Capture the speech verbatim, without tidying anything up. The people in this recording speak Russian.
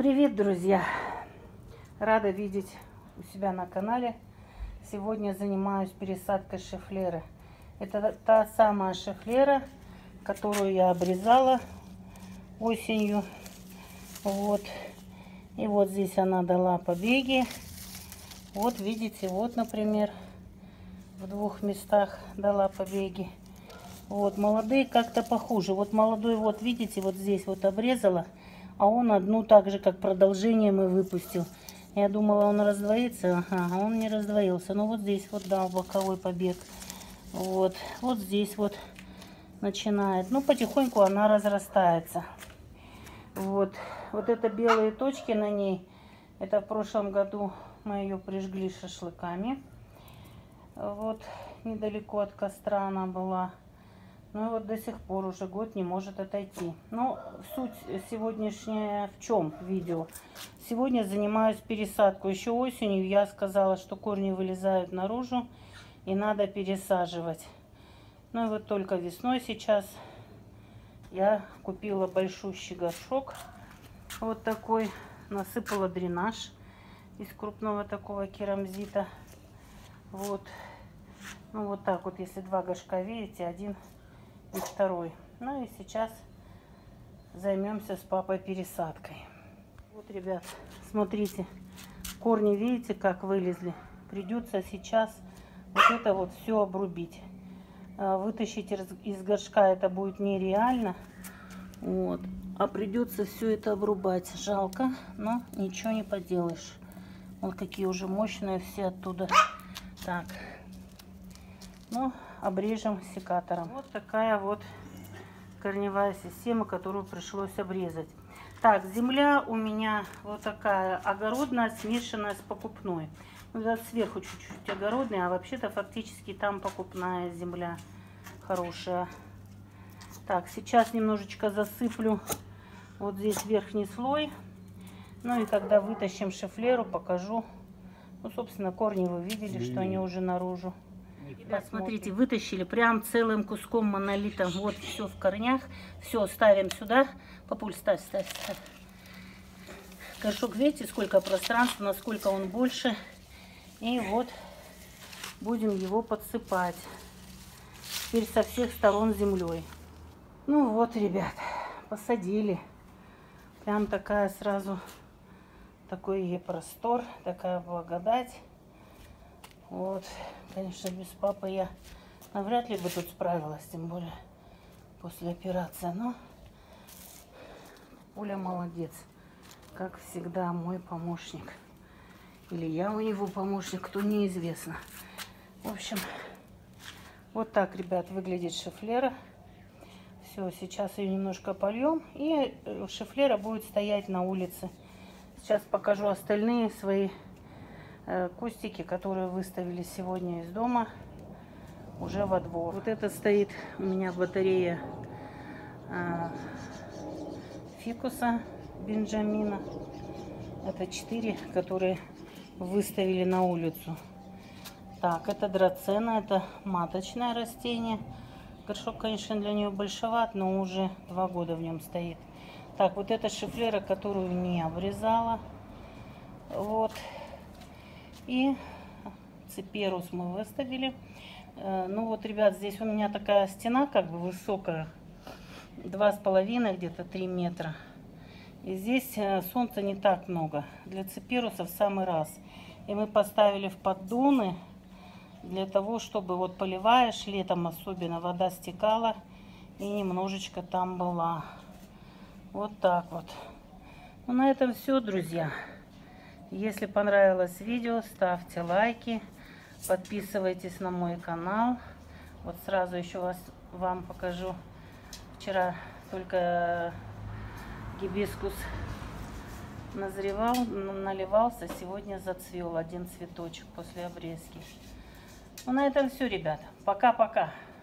Привет, друзья! Рада видеть у себя на канале. Сегодня занимаюсь пересадкой шифлеры. Это та самая шифлера, которую я обрезала осенью. Вот. И вот здесь она дала побеги. Вот видите, вот, например, в двух местах дала побеги. Вот, молодые как-то похуже. Вот молодой, вот видите, вот здесь вот обрезала. А он одну так же, как продолжение, мы выпустил. Я думала, он раздвоится, ага, а он не раздвоился. Но вот здесь вот дал боковой побег. Вот, вот здесь вот начинает. Ну, потихоньку она разрастается. Вот, вот это белые точки на ней. Это в прошлом году мы ее прижгли шашлыками. Вот, недалеко от костра она была. Ну и вот до сих пор уже год не может отойти. Но суть сегодняшняя в чем видео? Сегодня занимаюсь пересадкой. Еще осенью я сказала, что корни вылезают наружу и надо пересаживать. Ну и вот только весной сейчас я купила большущий горшок. Вот такой. Насыпала дренаж из крупного такого керамзита. Вот. Ну вот так вот, если два горшка видите, один и второй. Ну и сейчас займемся с папой пересадкой. Вот, ребят, смотрите, корни видите, как вылезли. Придется сейчас вот это вот все обрубить. Вытащить из горшка это будет нереально. Вот. А придется все это обрубать. Жалко, но ничего не поделаешь. Вот какие уже мощные все оттуда. Так. Ну, обрежем секатором. Вот такая вот корневая система, которую пришлось обрезать. Так, земля у меня вот такая огородная, смешанная с покупной. Ну, да, сверху чуть-чуть огородная, а вообще-то фактически там покупная земля хорошая. Так, сейчас немножечко засыплю вот здесь верхний слой. Ну и когда вытащим шифлеру, покажу. Ну, собственно, корни вы видели, что они уже наружу. Ребят, смотрите, вытащили прям целым куском монолитом. Вот все в корнях. Все, ставим сюда. Папуль, ставь, ставь, ставь. Горшок, видите, сколько пространства, насколько он больше. И вот будем его подсыпать. Теперь со всех сторон землей. Ну вот, ребят, посадили. Прям такая сразу, такой ей простор, такая благодать. Вот, конечно, без папы я навряд ли бы тут справилась, тем более после операции. Но Оля молодец, как всегда, мой помощник. Или я у него помощник, кто неизвестно. В общем, вот так, ребят, выглядит шифлера. Все, сейчас ее немножко польем, и шифлера будет стоять на улице. Сейчас покажу остальные свои кустики, которые выставили сегодня из дома уже во двор. Вот это стоит у меня батарея э, фикуса Бенджамина. Это четыре, которые выставили на улицу. Так, это драцена, это маточное растение. Горшок, конечно, для нее большеват, но уже два года в нем стоит. Так, вот эта шифлера, которую не обрезала. Вот. И циперус мы выставили. Ну вот, ребят, здесь у меня такая стена как бы высокая. Два с половиной, где-то три метра. И здесь солнца не так много. Для циперуса в самый раз. И мы поставили в поддоны для того, чтобы вот поливаешь летом, особенно вода стекала и немножечко там была. Вот так вот. Ну, на этом все, друзья. Если понравилось видео, ставьте лайки, подписывайтесь на мой канал. Вот сразу еще вас, вам покажу. Вчера только гибискус назревал, наливался, сегодня зацвел один цветочек после обрезки. Ну, на этом все, ребята. Пока-пока.